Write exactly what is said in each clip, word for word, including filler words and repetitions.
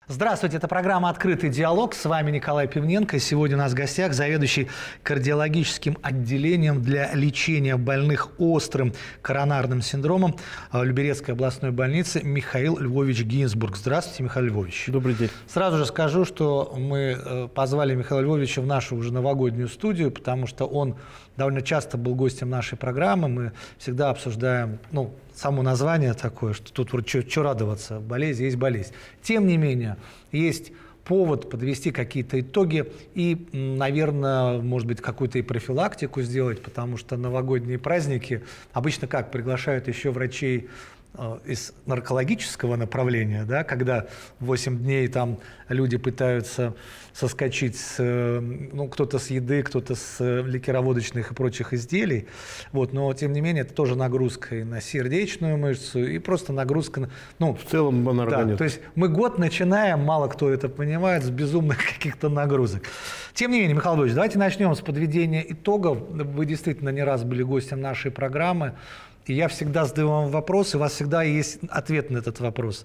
Здравствуйте, это программа «Открытый диалог». С вами Николай Пивненко. Сегодня у нас в гостях заведующий кардиологическим отделением для лечения больных острым коронарным синдромом Люберецкой областной больницы Михаил Львович Гинзбург. Здравствуйте, Михаил Львович. Добрый день. Сразу же скажу, что мы позвали Михаила Львовича в нашу уже новогоднюю студию, потому что он довольно часто был гостем нашей программы. Мы всегда обсуждаем, ну, само название такое, что тут что радоваться, болезнь есть болезнь. Тем не менее, есть повод подвести какие-то итоги и, наверное, может быть, какую-то и профилактику сделать, потому что новогодние праздники обычно как приглашают еще врачей из наркологического направления, да, когда восемь дней там люди пытаются соскочить, с, ну, кто-то с еды, кто-то с ликероводочных и прочих изделий, вот, но тем не менее это тоже нагрузка и на сердечную мышцу, и просто нагрузка на, ну, в целом на организм. Да, то есть мы год начинаем, мало кто это понимает, с безумных каких-то нагрузок. Тем не менее, Михаил Львович, давайте начнем с подведения итогов. Вы действительно не раз были гостем нашей программы. И я всегда задаю вам вопрос, и у вас всегда есть ответ на этот вопрос.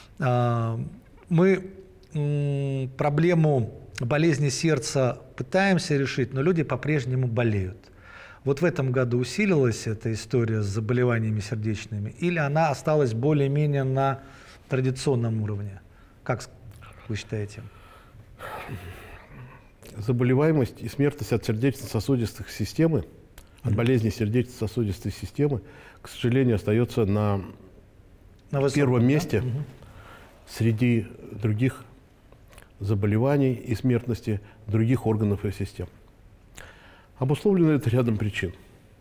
Мы проблему болезни сердца пытаемся решить, но люди по-прежнему болеют. Вот в этом году усилилась эта история с заболеваниями сердечными, или она осталась более-менее на традиционном уровне? Как вы считаете? Заболеваемость и смертность от сердечно-сосудистых систем, от болезни сердечно-сосудистой системы, к сожалению, остается на, на высоком, первом месте, да? Среди других заболеваний и смертности других органов и систем. Обусловлено это рядом причин.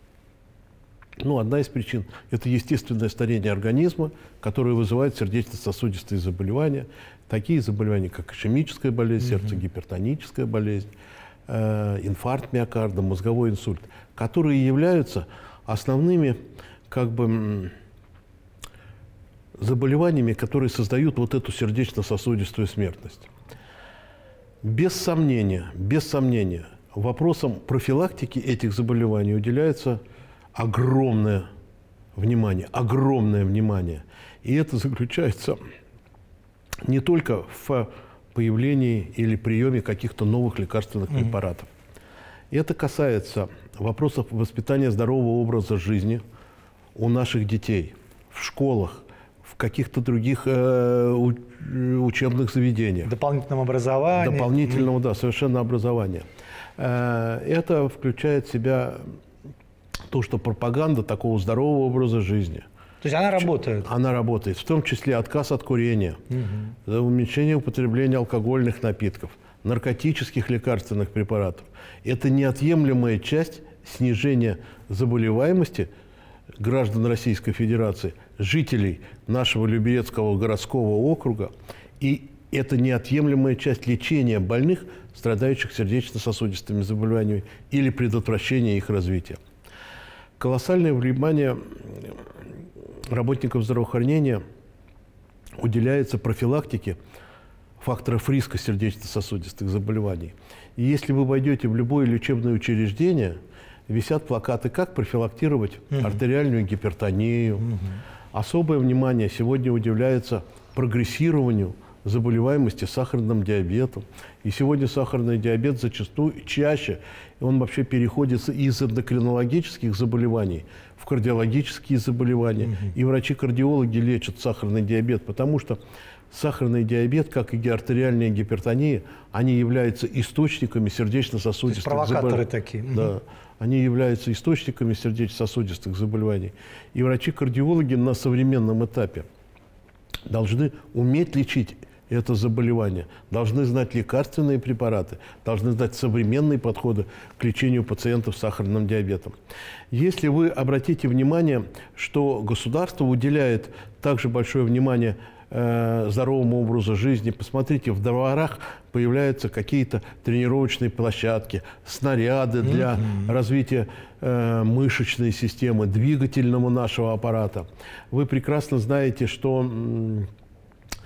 Ну, одна из причин – это естественное старение организма, которое вызывает сердечно-сосудистые заболевания, такие заболевания, как ишемическая болезнь сердца, угу. гипертоническая болезнь, э, инфаркт миокарда, мозговой инсульт, которые являются основными как бы заболеваниями, которые создают вот эту сердечно-сосудистую смертность. Без сомнения, без сомнения, вопросам профилактики этих заболеваний уделяется огромное внимание, огромное внимание. И это заключается не только в появлении или приеме каких-то новых лекарственных mm-hmm. препаратов. И это касается вопросов воспитания здорового образа жизни у наших детей, в школах, в каких-то других э, учебных заведениях. Дополнительном образовании. Дополнительного, да, совершенно образования. Э, это включает в себя то, что пропаганда такого здорового образа жизни. То есть она работает? Она работает, в том числе отказ от курения, угу. уменьшение употребления алкогольных напитков, наркотических лекарственных препаратов. Это неотъемлемая часть снижения заболеваемости граждан Российской Федерации, жителей нашего Люберецкого городского округа, и это неотъемлемая часть лечения больных, страдающих сердечно-сосудистыми заболеваниями или предотвращения их развития. Колоссальное внимание работников здравоохранения уделяется профилактике факторов риска сердечно-сосудистых заболеваний. И если вы войдете в любое лечебное учреждение, висят плакаты, как профилактировать угу. артериальную гипертонию. Угу. Особое внимание сегодня уделяется прогрессированию заболеваемости сахарным диабетом. И сегодня сахарный диабет зачастую чаще, он вообще переходит из эндокринологических заболеваний в кардиологические заболевания. Угу. И врачи-кардиологи лечат сахарный диабет, потому что сахарный диабет, как и артериальная гипертония, они являются источниками сердечно-сосудистых заболеваний. Провокаторы такие. Да, они являются источниками сердечно-сосудистых заболеваний. И врачи-кардиологи на современном этапе должны уметь лечить это заболевание, должны знать лекарственные препараты, должны знать современные подходы к лечению пациентов с сахарным диабетом. Если вы обратите внимание, что государство уделяет также большое внимание здоровому образу жизни. Посмотрите, в дворах появляются какие-то тренировочные площадки, снаряды для mm-hmm. развития э, мышечной системы, двигательного нашего аппарата. Вы прекрасно знаете, что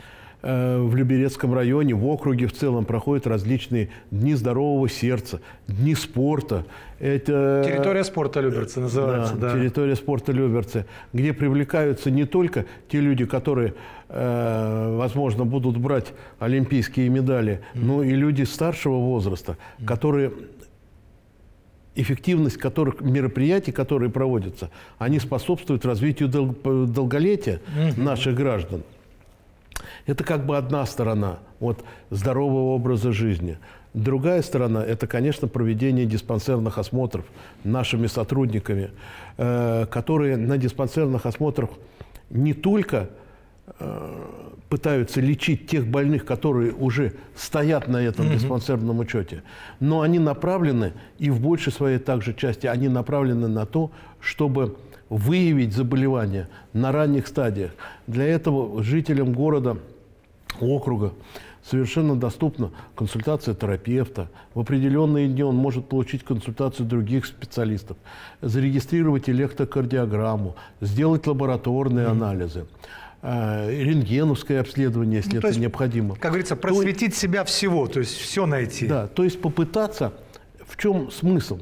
в Люберецком районе, в округе в целом проходят различные дни здорового сердца, дни спорта. Это, территория спорта Люберцы называется. Да, да. территория спорта Люберцы, где привлекаются не только те люди, которые, э, возможно, будут брать олимпийские медали, mm-hmm. но и люди старшего возраста, mm-hmm. которые... эффективность которых, мероприятий, которые проводятся, они способствуют развитию дол долголетия mm-hmm. наших граждан. Это как бы одна сторона вот, здорового образа жизни. Другая сторона – это, конечно, проведение диспансерных осмотров нашими сотрудниками, э, которые на диспансерных осмотрах не только э, пытаются лечить тех больных, которые уже стоят на этом mm-hmm. диспансерном учете, но они направлены, и в большей своей также части, они направлены на то, чтобы выявить заболевания на ранних стадиях. Для этого жителям города, округа совершенно доступна консультация терапевта. В определенные дни он может получить консультацию других специалистов, зарегистрировать электрокардиограмму, сделать лабораторные mm-hmm. анализы, рентгеновское обследование, если ну, это есть, необходимо. Как говорится, просветить то, себя всего, то есть все найти. Да, то есть попытаться, в чем смысл?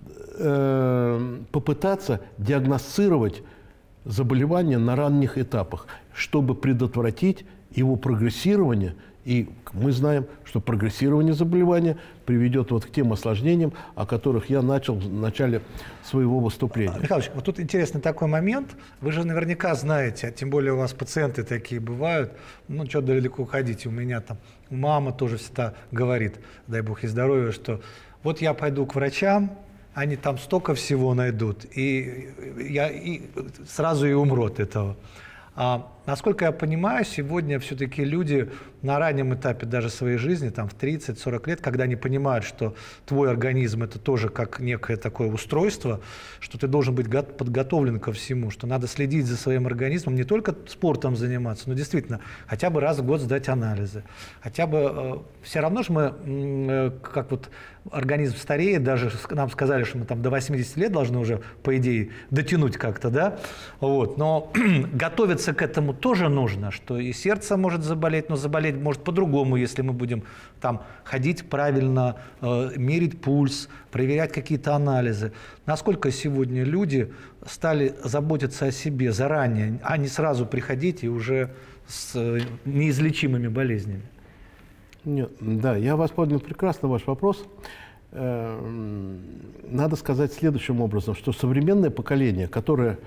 Э, попытаться диагностировать заболевание на ранних этапах, чтобы предотвратить его прогрессирование. И мы знаем, что прогрессирование заболевания приведет вот к тем осложнениям, о которых я начал в начале своего выступления. Михайлович, вот тут интересный такой момент. Вы же наверняка знаете, а тем более у вас пациенты такие бывают, ну, что далеко ходить, у меня там мама тоже всегда говорит, дай бог ей здоровья, что вот я пойду к врачам, они там столько всего найдут, и я и сразу и умру от этого. А, насколько я понимаю, сегодня все-таки люди на раннем этапе даже своей жизни, там в тридцать-сорок лет, когда они понимают, что твой организм это тоже как некое такое устройство, что ты должен быть подготовлен ко всему, что надо следить за своим организмом, не только спортом заниматься, но действительно хотя бы раз в год сдать анализы. Хотя бы э, все равно же мы, э, как вот организм стареет, даже нам сказали, что мы там до восьмидесяти лет должны уже, по идее, дотянуть как-то, да, вот, но готовиться к этому тоже нужно, что и сердце может заболеть, но заболеть может по-другому, если мы будем там ходить правильно, э, мерить пульс, проверять какие-то анализы. Насколько сегодня люди стали заботиться о себе заранее, а не сразу приходить и уже с э, неизлечимыми болезнями? Нет, да, я вас понял прекрасно, ваш вопрос. Надо сказать следующим образом, что современное поколение, которое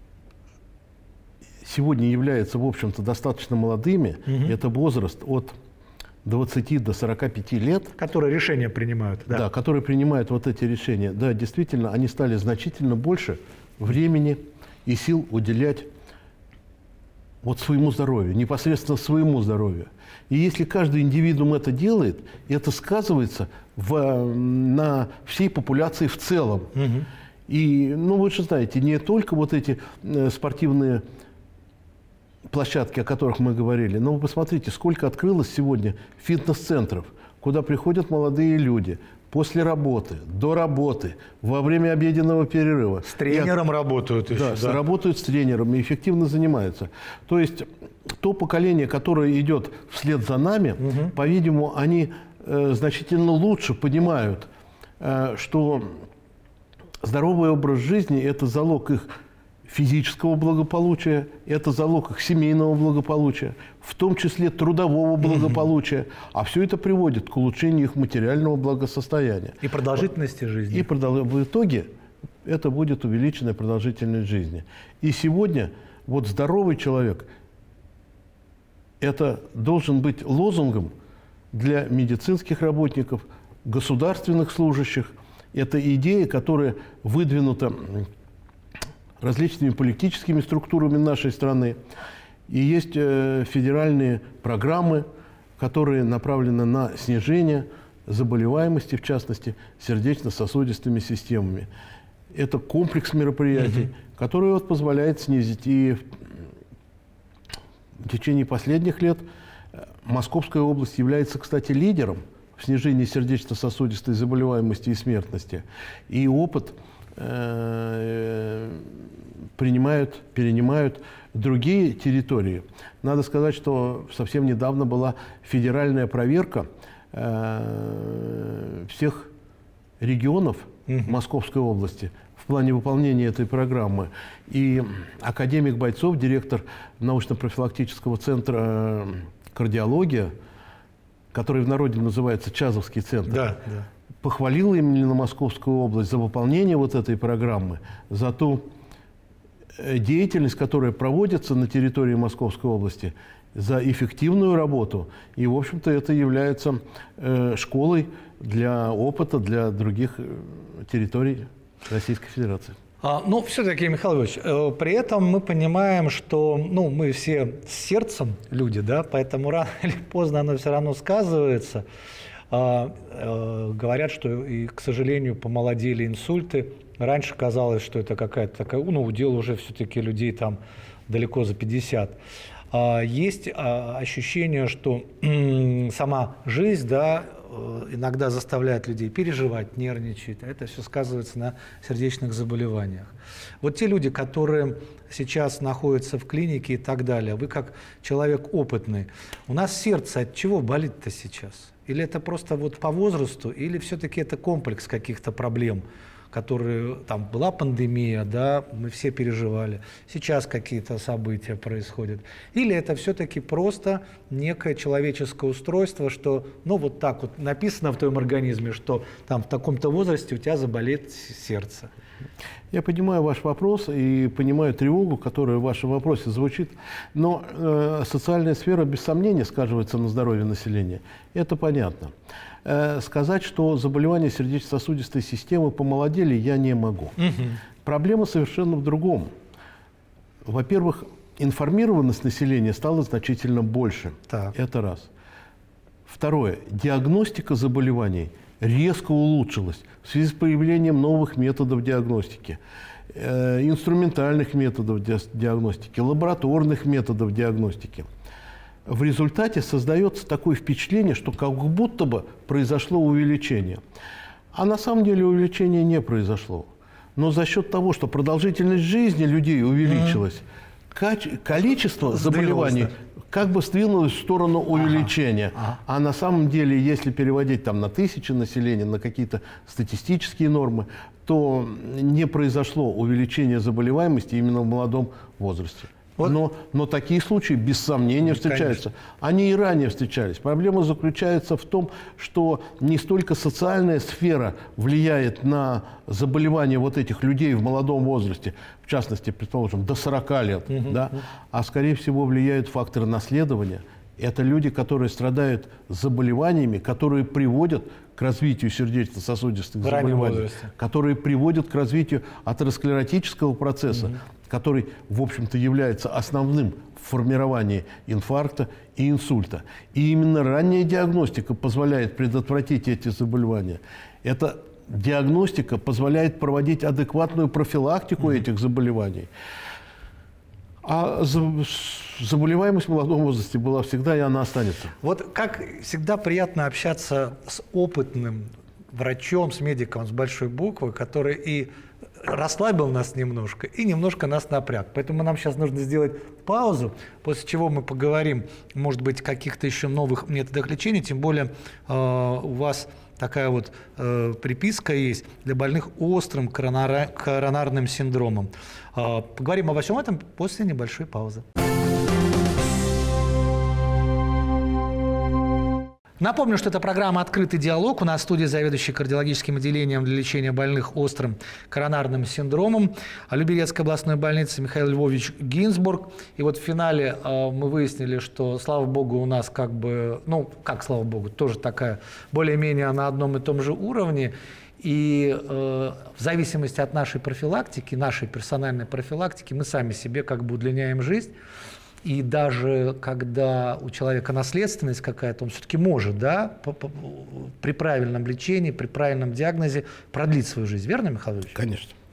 сегодня является, в общем-то, достаточно молодыми, угу. это возраст от двадцати до сорока пяти лет. Которые решения принимают. Да. Да, которые принимают вот эти решения. Да, действительно, они стали значительно больше времени и сил уделять вот своему здоровью, непосредственно своему здоровью. И если каждый индивидуум это делает, это сказывается в, на всей популяции в целом. Угу. И, ну, вы же знаете, не только вот эти э, спортивные площадки, о которых мы говорили, но вы посмотрите, сколько открылось сегодня фитнес-центров, куда приходят молодые люди после работы, до работы, во время обеденного перерыва. С тренером и, работают еще. Да, да, работают с тренером и эффективно занимаются. То есть то поколение, которое идет вслед за нами, угу. по-видимому, они э, значительно лучше понимают, э, что здоровый образ жизни – это залог их физического благополучия, это залог их семейного благополучия, в том числе трудового благополучия. А все это приводит к улучшению их материального благосостояния. И продолжительности жизни. И продол... в итоге это будет увеличенная продолжительность жизни. И сегодня вот здоровый человек – это должен быть лозунгом для медицинских работников, государственных служащих. Это идея, которая выдвинута различными политическими структурами нашей страны. И есть э, федеральные программы, которые направлены на снижение заболеваемости, в частности, сердечно-сосудистыми системами. Это комплекс мероприятий, угу. который вот позволяет снизить. И в течение последних лет Московская область является, кстати, лидером в снижении сердечно-сосудистой заболеваемости и смертности. И опыт принимают, перенимают другие территории. Надо сказать, что совсем недавно была федеральная проверка э, всех регионов mm-hmm. Московской области в плане выполнения этой программы. И академик Бойцов, директор научно-профилактического центра «Кардиология», который в народе называется Чазовский центр, да, да. похвалил именно Московскую область за выполнение вот этой программы, за ту деятельность, которая проводится на территории Московской области, за эффективную работу. И, в общем-то, это является э, школой для опыта для других территорий Российской Федерации. А, ну, все-таки, Михаил Львович, э, при этом мы понимаем, что ну, мы все с сердцем люди, да, поэтому рано или поздно оно все равно сказывается. А, э, говорят, что, и, к сожалению, помолодели инсульты. Раньше казалось, что это какая-то такая, ну, удел уже все-таки людей там далеко за пятьдесят. А, есть а, ощущение, что м- сама жизнь, да, иногда заставляет людей переживать, нервничать. Это все сказывается на сердечных заболеваниях. Вот те люди, которые сейчас находятся в клинике и так далее, вы как человек опытный, у нас сердце от чего болит-то сейчас? Или это просто вот по возрасту, или все-таки это комплекс каких-то проблем, которые, там была пандемия, да, мы все переживали, сейчас какие-то события происходят. Или это все-таки просто некое человеческое устройство, что, ну, вот так вот написано в твоем организме, что там в таком-то возрасте у тебя заболит сердце. Я понимаю ваш вопрос и понимаю тревогу, которая в вашем вопросе звучит, но э, социальная сфера без сомнения сказывается на здоровье населения. Это понятно. Э, сказать, что заболевания сердечно-сосудистой системы помолодели, я не могу. Угу. Проблема совершенно в другом. Во-первых, информированность населения стала значительно больше. Так. Это раз. Второе. Диагностика заболеваний резко улучшилась в связи с появлением новых методов диагностики, э, инструментальных методов ди диагностики, лабораторных методов диагностики. В результате создается такое впечатление, что как будто бы произошло увеличение. А на самом деле увеличение не произошло. Но за счет того, что продолжительность жизни людей увеличилась, mm-hmm. количество заболеваний как бы сдвинулось в сторону увеличения. Ага, ага. А на самом деле, если переводить там на тысячи населения, на какие-то статистические нормы, то не произошло увеличение заболеваемости именно в молодом возрасте. Вот. Но, но такие случаи, без сомнения, встречаются. Конечно. Они и ранее встречались. Проблема заключается в том, что не столько социальная сфера влияет на заболевания вот этих людей в молодом возрасте, в частности, предположим, до сорока лет, угу, да, угу. а скорее всего влияют факторы наследования. Это люди, которые страдают заболеваниями, которые приводят к развитию сердечно-сосудистых заболеваний, которые приводят к развитию атеросклеротического процесса, угу. который, в общем-то, является основным в формировании инфаркта и инсульта. И именно ранняя диагностика позволяет предотвратить эти заболевания. Эта диагностика позволяет проводить адекватную профилактику mm-hmm. этих заболеваний. А заболеваемость в молодом возрасте была всегда, и она останется. Вот как всегда приятно общаться с опытным врачом, с медиком с большой буквы, который и расслабил нас немножко и немножко нас напряг. Поэтому нам сейчас нужно сделать паузу, после чего мы поговорим, может быть, о каких-то еще новых методах лечения, тем более э, у вас такая вот э, приписка есть для больных острым коронара- коронарным синдромом. Э, поговорим обо всем этом после небольшой паузы. Напомню, что это программа «Открытый диалог». У нас в студии заведующий кардиологическим отделением для лечения больных острым коронарным синдромом Люберецкой областной больницы Михаил Львович Гинзбург. И вот в финале э, мы выяснили, что, слава богу, у нас как бы, ну, как слава богу, тоже такая более-менее на одном и том же уровне. И э, в зависимости от нашей профилактики, нашей персональной профилактики, мы сами себе как бы удлиняем жизнь. И даже когда у человека наследственность какая-то, он все-таки может, да, при правильном лечении, при правильном диагнозе продлить свою жизнь. Верно, Михаил Ильич? Конечно.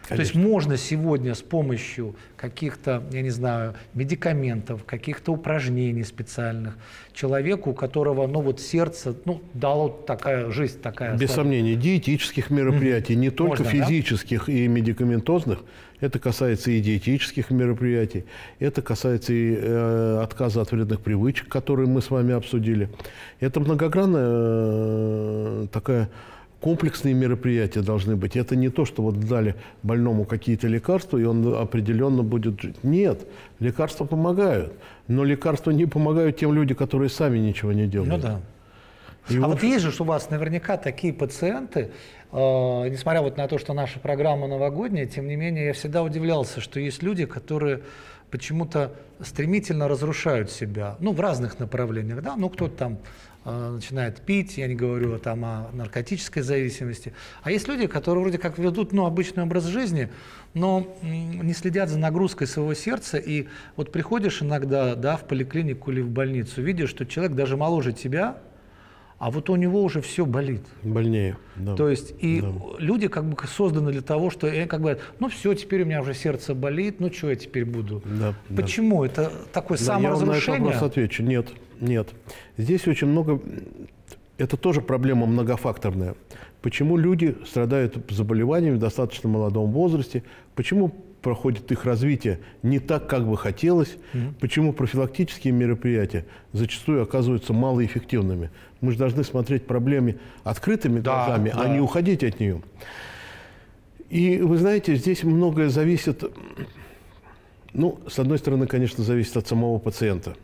То есть можно сегодня с помощью каких-то, я не знаю, медикаментов, каких-то упражнений специальных человеку, у которого, ну вот сердце, ну дало такая жизнь такая. Без сомнения, диетических мероприятий, mm-hmm. не только можно, физических, да? И медикаментозных. Это касается и диетических мероприятий, это касается и э, отказа от вредных привычек, которые мы с вами обсудили. Это многогранная э, такая комплексные мероприятия должны быть. Это не то, что вот дали больному какие-то лекарства, и он определенно будет жить. Нет, лекарства помогают. Но лекарства не помогают тем людям, которые сами ничего не делают. Ну да. И а вот есть же у вас наверняка такие пациенты, э, несмотря вот на то, что наша программа новогодняя, тем не менее я всегда удивлялся, что есть люди, которые почему-то стремительно разрушают себя, ну в разных направлениях, да, ну кто-то там э, начинает пить, я не говорю там о наркотической зависимости, а есть люди, которые вроде как ведут, ну, обычный образ жизни, но не следят за нагрузкой своего сердца, и вот приходишь иногда, да, в поликлинику или в больницу, видишь, что человек даже моложе тебя, а вот у него уже все болит. Больнее. Да. То есть и да. люди как бы созданы для того, что как бы, ну все, теперь у меня уже сердце болит, ну что я теперь буду? Да, Почему? Да. Это такое да, саморазрушение? Я вам на этот вопрос отвечу. Нет, нет. Здесь очень много... Это тоже проблема многофакторная. Почему люди страдают заболеваниями в достаточно молодом возрасте? Почему проходит их развитие не так, как бы хотелось? Mm-hmm. Почему профилактические мероприятия зачастую оказываются малоэффективными? Мы же должны смотреть проблеме открытыми да, глазами, да. а не уходить от нее. И вы знаете, здесь многое зависит, ну, с одной стороны, конечно, зависит от самого пациента.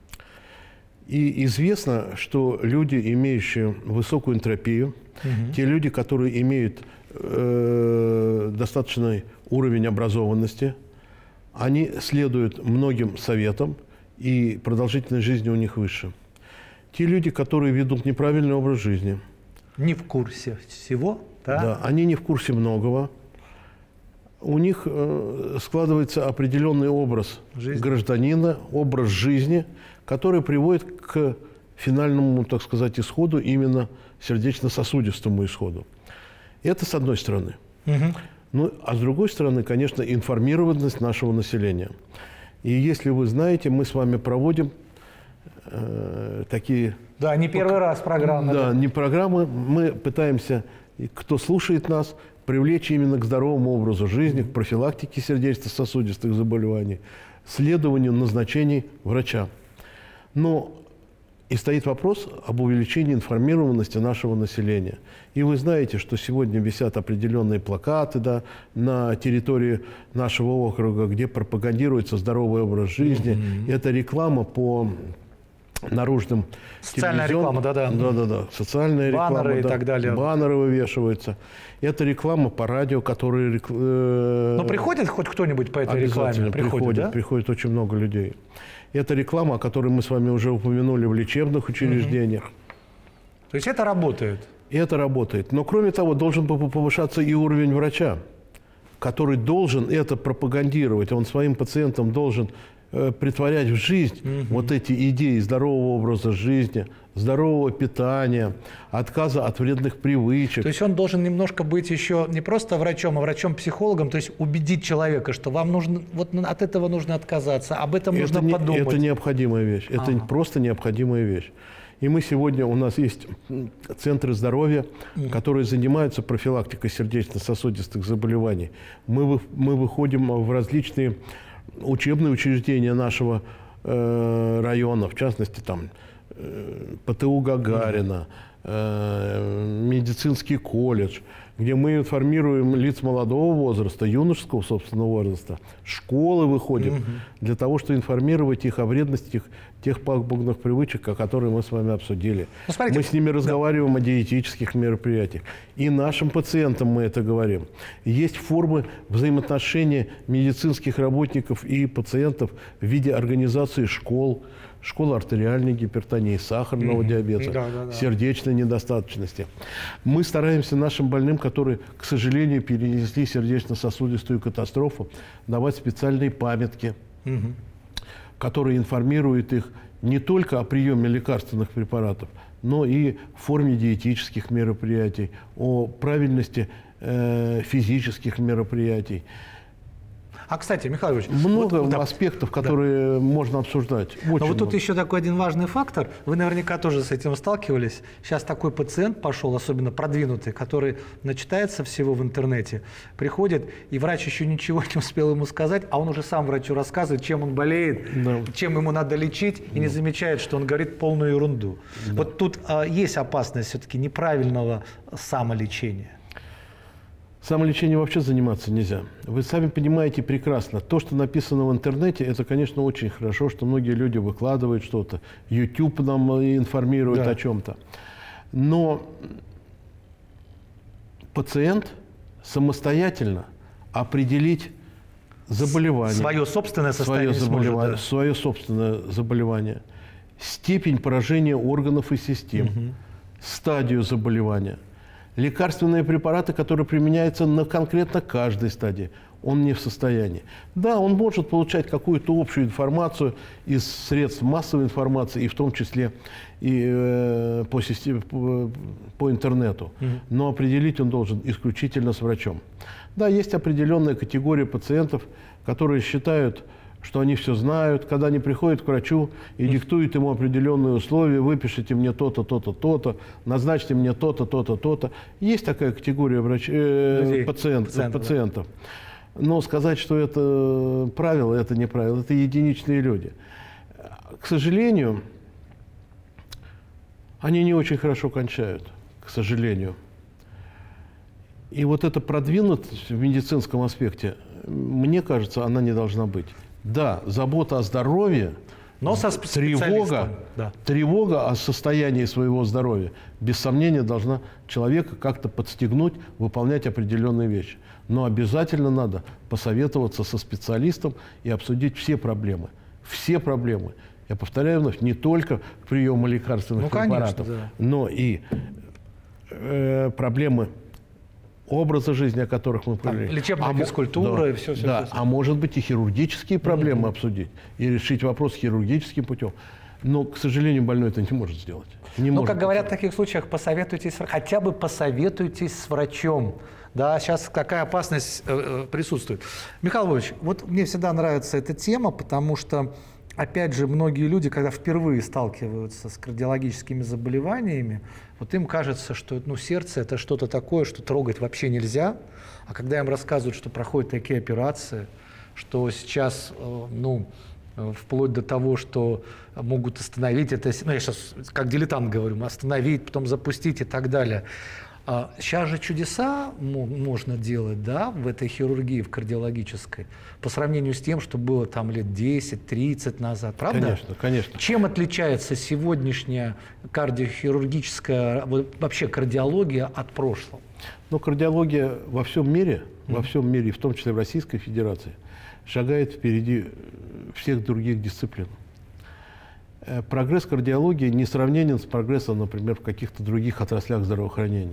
И известно, что люди, имеющие высокую энтропию, угу. те люди, которые имеют э, достаточный уровень образованности, они следуют многим советам, и продолжительность жизни у них выше. Те люди, которые ведут неправильный образ жизни. Не в курсе всего, да? Да, они не в курсе многого. У них э, складывается определенный образ жизнь. гражданина, образ жизни, который приводит к финальному, так сказать, исходу, именно сердечно-сосудистому исходу. Это с одной стороны. Угу. Ну, а с другой стороны, конечно, информированность нашего населения. И если вы знаете, мы с вами проводим э, такие... Да, не первый пок... раз программы. Да, да, не программы. Мы пытаемся, кто слушает нас, привлечь именно к здоровому образу жизни, к профилактике сердечно-сосудистых заболеваний, следованию назначений врача. Но и стоит вопрос об увеличении информированности нашего населения. И вы знаете, что сегодня висят определенные плакаты, да, на территории нашего округа, где пропагандируется здоровый образ жизни. Mm-hmm. Это реклама по наружным социальная реклама, да-да. Да-да-да, социальная баннеры реклама. и да. так далее. Баннеры вывешиваются. Это реклама по радио, которые... Э, Но приходит хоть кто-нибудь по этой рекламе? Приходит, приходит, да? приходит очень много людей. Это реклама, о которой мы с вами уже упомянули в лечебных учреждениях. Угу. То есть это работает? И это работает. Но кроме того, должен повышаться и уровень врача, который должен это пропагандировать. Он своим пациентам должен э, притворять в жизнь угу. вот эти идеи здорового образа жизни, здорового питания, отказа от вредных привычек. То есть он должен немножко быть еще не просто врачом, а врачом-психологом, то есть убедить человека, что вам нужно, вот от этого нужно отказаться, об этом это нужно не, подумать. Это необходимая вещь, это ага. просто необходимая вещь. И мы сегодня, у нас есть центры здоровья, mm. которые занимаются профилактикой сердечно-сосудистых заболеваний. Мы, мы выходим в различные учебные учреждения нашего э, района, в частности, там, э, ПТУ Гагарина, э, медицинский колледж, где мы информируем лиц молодого возраста, юношеского, собственно, возраста, школы выходим, mm-hmm. для того, чтобы информировать их о вредности тех, тех пагубных привычек, о которых мы с вами обсудили. Ну, смотрите, мы с ними разговариваем да. о диетических мероприятиях. И нашим пациентам мы это говорим. Есть формы взаимоотношения медицинских работников и пациентов в виде организации школ, школа артериальной гипертонии, сахарного mm-hmm. диабета, да, да, да. сердечной недостаточности. Мы стараемся нашим больным, которые, к сожалению, перенесли сердечно-сосудистую катастрофу, давать специальные памятки, mm-hmm. которые информируют их не только о приеме лекарственных препаратов, но и в форме диетических мероприятий, о правильности э, физических мероприятий. А, кстати, Михаил Ильич, много вот, да, аспектов, которые да. можно обсуждать. Очень Но вот много. тут еще такой один важный фактор. Вы наверняка тоже с этим сталкивались. Сейчас такой пациент пошел, особенно продвинутый, который начитается всего в интернете, приходит, и врач еще ничего не успел ему сказать, а он уже сам врачу рассказывает, чем он болеет, да. чем ему надо лечить, и да. не замечает, что он говорит полную ерунду. Да. Вот тут а, есть опасность все-таки неправильного самолечения. Самолечением вообще заниматься нельзя. Вы сами понимаете прекрасно. То, что написано в интернете, это, конечно, очень хорошо, что многие люди выкладывают что-то. YouTube нам информирует да. о чем-то. Но пациент самостоятельно определить заболевание. Свое собственное состояние. Свое, заболевание, сможет, да. свое собственное заболевание. Степень поражения органов и систем. Угу. Стадию заболевания. Лекарственные препараты, которые применяются на конкретно каждой стадии, он не в состоянии. Да, он может получать какую-то общую информацию из средств массовой информации, и в том числе и э, по, системе, по, по интернету. Mm-hmm. Но определить он должен исключительно с врачом. Да, есть определенная категория пациентов, которые считают, что они все знают, когда они приходят к врачу и диктуют ему определенные условия, выпишите мне то-то, то-то, то-то, назначьте мне то-то, то-то, то-то. Есть такая категория врач... э, пациент, пациентов. пациентов. Но сказать, что это правило, это не правило, это единичные люди. К сожалению, они не очень хорошо кончают, к сожалению. И вот эта продвинутость в медицинском аспекте, мне кажется, она не должна быть. Да, забота о здоровье, но со тревога, да. тревога о состоянии своего здоровья, без сомнения, должна человека как-то подстегнуть выполнять определенные вещи. Но обязательно надо посоветоваться со специалистом и обсудить все проблемы. Все проблемы. Я повторяю вновь, не только приема лекарственных ну, препаратов, конечно, да. но и э, проблемы образа жизни, о которых мы говорили. Лечебная а, физкультура да, и все, все, да, все. А может быть и хирургические проблемы mm-hmm. обсудить и решить вопрос хирургическим путем. Но, к сожалению, больной это не может сделать. Не ну, может как говорят сделать. в таких случаях, посоветуйтесь, хотя бы посоветуйтесь с врачом. Да, сейчас какая опасность э, присутствует. Михаил Львович, вот мне всегда нравится эта тема, потому что, опять же, многие люди, когда впервые сталкиваются с кардиологическими заболеваниями, вот им кажется, что ну, сердце – это что-то такое, что трогать вообще нельзя. А когда им рассказывают, что проходят такие операции, что сейчас, ну, вплоть до того, что могут остановить это, ну, я сейчас как дилетант говорю, остановить, потом запустить и так далее. А сейчас же чудеса можно делать, да, в этой хирургии, в кардиологической, по сравнению с тем, что было там лет десять-тридцать назад, правда? Конечно, конечно. Чем отличается сегодняшняя кардиохирургическая, вообще кардиология от прошлого? Ну, кардиология во всем мире, mm-hmm. во всем мире, в том числе в Российской Федерации, шагает впереди всех других дисциплин. Прогресс кардиологии не сравненен с прогрессом, например, в каких-то других отраслях здравоохранения.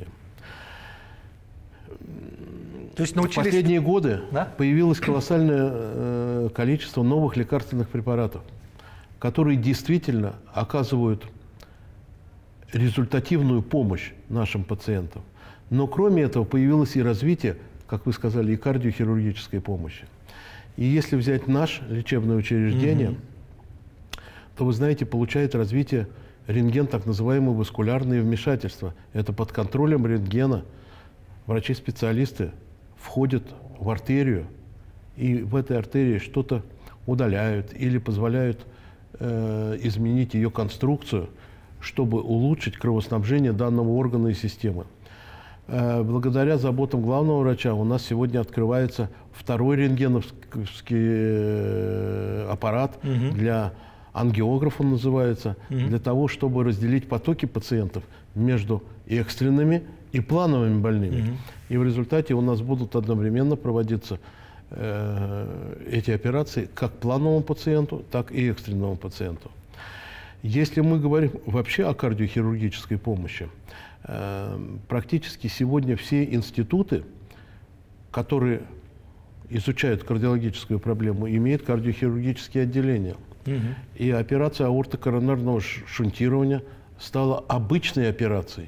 То есть научились... В последние годы да? появилось колоссальное э, количество новых лекарственных препаратов, которые действительно оказывают результативную помощь нашим пациентам. Но кроме этого появилось и развитие, как вы сказали, и кардиохирургической помощи. И если взять наше лечебное учреждение, mm-hmm. то, вы знаете, получает развитие рентген, так называемые васкулярные вмешательства. Это под контролем рентгена врачи-специалисты входят в артерию, и в этой артерии что-то удаляют или позволяют э, изменить ее конструкцию, чтобы улучшить кровоснабжение данного органа и системы. Э, благодаря заботам главного врача у нас сегодня открывается второй рентгеновский э, аппарат угу. для ангиограф, он называется, угу. для того, чтобы разделить потоки пациентов между экстренными и плановыми больными. Угу. И в результате у нас будут одновременно проводиться э, эти операции как плановому пациенту, так и экстренному пациенту. Если мы говорим вообще о кардиохирургической помощи, э, практически сегодня все институты, которые изучают кардиологическую проблему, имеют кардиохирургические отделения. Угу. И операция аортокоронарного шунтирования стала обычной операцией.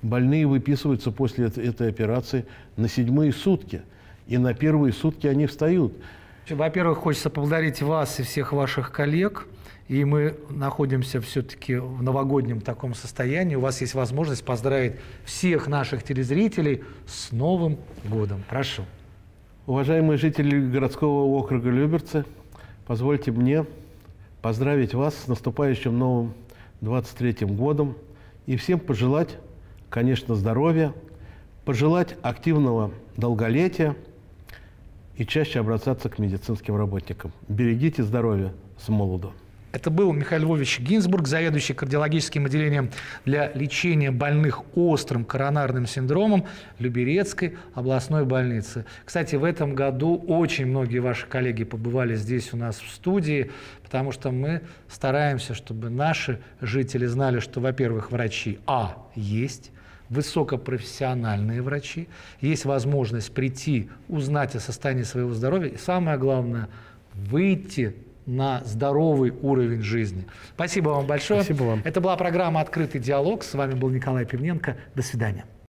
больные выписываются после этой операции на седьмые сутки. И на первые сутки они встают. Во-первых, хочется поблагодарить вас и всех ваших коллег. И мы находимся все-таки в новогоднем таком состоянии. У вас есть возможность поздравить всех наших телезрителей с Новым годом. Прошу. Уважаемые жители городского округа Люберцы, позвольте мне поздравить вас с наступающим новым двадцать третьим годом и всем пожелать, конечно, здоровья, пожелать активного долголетия и чаще обращаться к медицинским работникам. Берегите здоровье с молоду. Это был Михаил Львович Гинзбург, заведующий кардиологическим отделением для лечения больных острым коронарным синдромом Люберецкой областной больницы. Кстати, в этом году очень многие ваши коллеги побывали здесь у нас в студии, потому что мы стараемся, чтобы наши жители знали, что, во-первых, врачи а. есть, высокопрофессиональные врачи, есть возможность прийти, узнать о состоянии своего здоровья и, самое главное, выйти на здоровый уровень жизни. Спасибо вам большое. Спасибо вам. Это была программа «Открытый диалог». С вами был Николай Пивненко. До свидания.